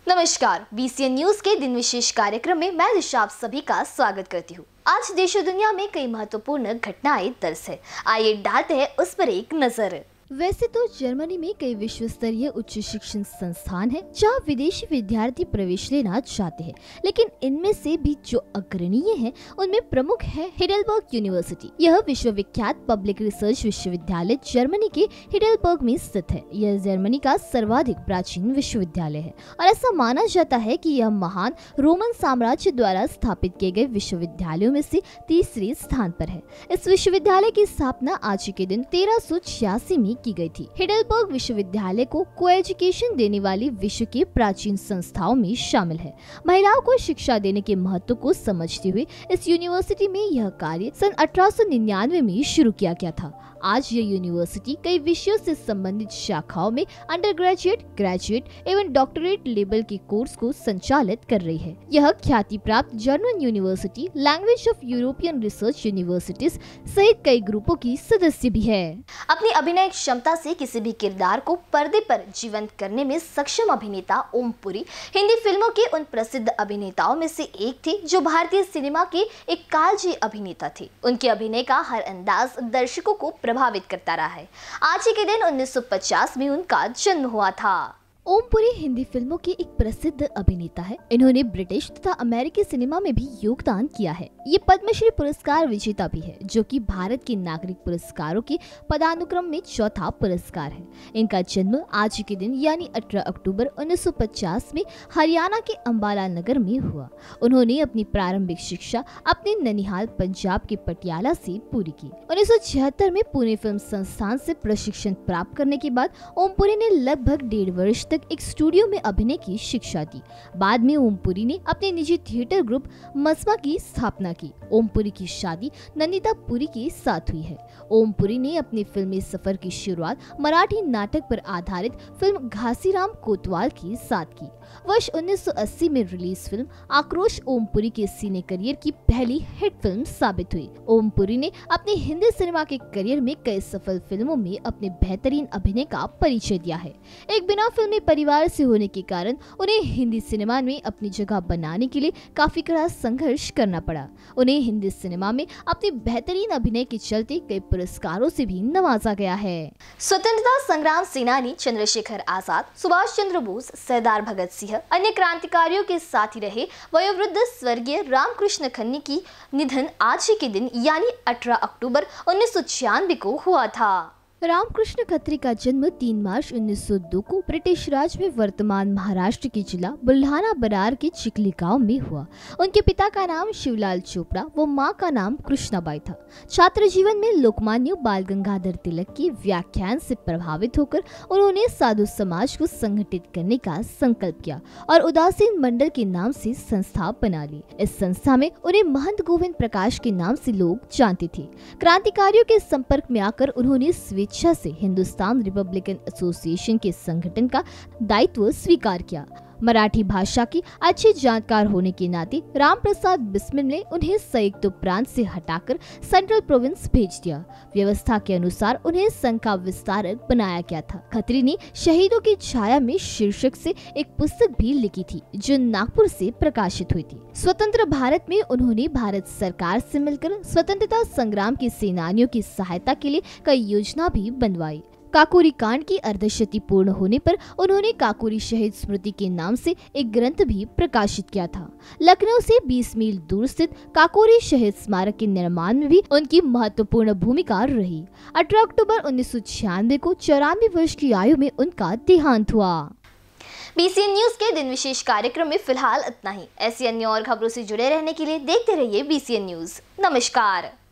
नमस्कार, BCN news के दिन विशेष कार्यक्रम में मैं दिशा आप सभी का स्वागत करती हूँ। आज देश और दुनिया में कई महत्वपूर्ण घटनाएं दर्ज है। आइए डालते हैं उस पर एक नजर। वैसे तो जर्मनी में कई विश्व स्तरीय उच्च शिक्षण संस्थान हैं, जहां विदेशी विद्यार्थी प्रवेश लेना चाहते हैं, लेकिन इनमें से भी जो अग्रणीय हैं, उनमें प्रमुख है हिडेलबर्ग यूनिवर्सिटी। यह विश्वविख्यात पब्लिक रिसर्च विश्वविद्यालय जर्मनी के हिडेलबर्ग में स्थित है। यह जर्मनी का सर्वाधिक प्राचीन विश्वविद्यालय है और ऐसा माना जाता है कि यह महान रोमन साम्राज्य द्वारा स्थापित किए गए विश्वविद्यालयों में से तीसरे स्थान पर है। इस विश्वविद्यालय की स्थापना आज के दिन 1386 में की गई थी। हिडेलबर्ग विश्वविद्यालय को कोएजुकेशन देने वाली विश्व के प्राचीन संस्थाओं में शामिल है। महिलाओं को शिक्षा देने के महत्व को समझते हुए इस यूनिवर्सिटी में यह कार्य सन 1899 में शुरू किया गया था। आज यह यूनिवर्सिटी कई विषयों से संबंधित शाखाओं में अंडर ग्रेजुएट, ग्रेजुएट एवं डॉक्टरेट लेवल के कोर्स को संचालित कर रही है। यह ख्याति प्राप्त German university, language of European research universities सहित कई ग्रुपों की सदस्य भी है। अपनी अभिनय क्षमता से किसी भी किरदार को पर्दे पर जीवंत करने में सक्षम अभिनेता ओम पुरी हिंदी फिल्मों के उन प्रसिद्ध अभिनेताओं में से एक थे जो भारतीय सिनेमा के एक कालजयी अभिनेता थे। उनके अभिनय का हर अंदाज दर्शकों को प्रभावित करता रहा है। आज ही के दिन 1950 में उनका जन्म हुआ था। ओम पुरी हिंदी फिल्मों के एक प्रसिद्ध अभिनेता है। इन्होंने ब्रिटिश तथा अमेरिकी सिनेमा में भी योगदान किया है। ये पद्मश्री पुरस्कार विजेता भी है, जो कि भारत के नागरिक पुरस्कारों के पदानुक्रम में चौथा पुरस्कार है। इनका जन्म आज के दिन यानी 18 अक्टूबर 1950 में हरियाणा के अंबाला नगर में हुआ। उन्होंने अपनी प्रारंभिक शिक्षा अपने ननिहाल पंजाब के पटियाला से पूरी की। 1976 में पुणे फिल्म संस्थान से प्रशिक्षण प्राप्त करने के बाद ओम पुरी ने लगभग 1.5 वर्ष एक स्टूडियो में अभिनय की शिक्षा दी। बाद में ओम पुरी ने अपने निजी थिएटर ग्रुप मस्मा की स्थापना की। ओम पुरी की शादी नंदिता पुरी के साथ हुई है। ओम पुरी ने अपने फिल्मी सफर की शुरुआत मराठी नाटक पर आधारित फिल्म घासीराम कोतवाल के साथ की। वर्ष 1980 में रिलीज फिल्म आक्रोश ओम पुरी के सिने करियर की पहली हिट फिल्म साबित हुई। ओम पुरी ने अपने हिंदी सिनेमा के करियर में कई सफल फिल्मों में अपने बेहतरीन अभिनय का परिचय दिया है। एक बिना फिल्मी परिवार से होने के कारण उन्हें हिंदी सिनेमा में अपनी जगह बनाने के लिए काफी कड़ा संघर्ष करना पड़ा। उन्हें हिंदी सिनेमा में अपने बेहतरीन अभिनय के चलते कई पुरस्कारों से भी नवाजा गया है। स्वतंत्रता संग्राम सेनानी चंद्रशेखर आजाद, सुभाष चंद्र बोस, सरदार भगत सिंह, अन्य क्रांतिकारियों के साथ ही रहे वयोवृद्ध स्वर्गीय रामकृष्ण खन्नी की निधन आज ही के दिन यानी 18 अक्टूबर 1996 को हुआ था। रामकृष्ण खत्री का जन्म 3 मार्च 1902 को ब्रिटिश राज में वर्तमान महाराष्ट्र के जिला बुल्ढाना बरार के चिखली गांव में हुआ। उनके पिता का नाम शिवलाल चोपड़ा व मां का नाम कृष्णाबाई था। छात्र जीवन में लोकमान्य बाल गंगाधर तिलक के व्याख्यान से प्रभावित होकर उन्होंने साधु समाज को संगठित करने का संकल्प किया और उदासीन मंडल के नाम से संस्था बना ली। इस संस्था में उन्हें महंत गोविंद प्रकाश के नाम से लोग जानते थे। क्रांतिकारियों के संपर्क में आकर उन्होंने इच्छा से हिंदुस्तान रिपब्लिकन एसोसिएशन के संगठन का दायित्व स्वीकार किया। मराठी भाषा की अच्छे जानकार होने के नाते राम प्रसाद बिस्मिल ने उन्हें संयुक्त प्रांत से हटाकर सेंट्रल प्रोविंस भेज दिया। व्यवस्था के अनुसार उन्हें संघ का विस्तारक बनाया गया था। खत्री ने शहीदों की छाया में शीर्षक से एक पुस्तक भी लिखी थी, जो नागपुर से प्रकाशित हुई थी। स्वतंत्र भारत में उन्होंने भारत सरकार से मिलकर स्वतंत्रता संग्राम के सेनानियों की सहायता के लिए कई योजना भी बनवाई। काकोरी कांड की अर्धशती पूर्ण होने पर उन्होंने काकोरी शहीद स्मृति के नाम से एक ग्रंथ भी प्रकाशित किया था। लखनऊ से 20 मील दूर स्थित काकोरी शहीद स्मारक के निर्माण में भी उनकी महत्वपूर्ण भूमिका रही। 18 अक्टूबर 1996 को 94 वर्ष की आयु में उनका देहांत हुआ। बीसीएन न्यूज के दिन विशेष कार्यक्रम में फिलहाल इतना ही। ऐसी अन्य और खबरों से जुड़े रहने के लिए देखते रहिए बीसीएन न्यूज। नमस्कार।